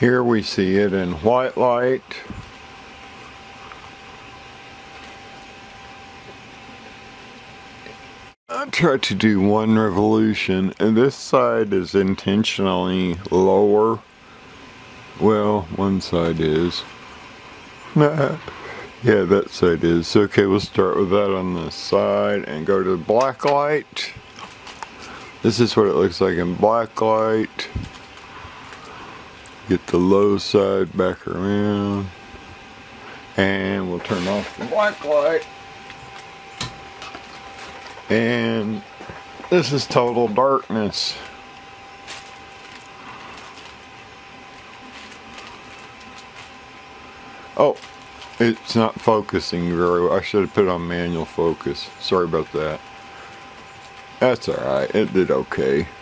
Here we see it in white light. I tried to do one revolution, and this side is intentionally lower. Well, one side is. Yeah, that side is. Okay, we'll start with that on the side and go to black light. This is what it looks like in black light. Get the low side back around. And we'll turn off the black light. And this is total darkness. Oh, it's not focusing very well. I should have put on manual focus. Sorry about that. That's alright, it did okay.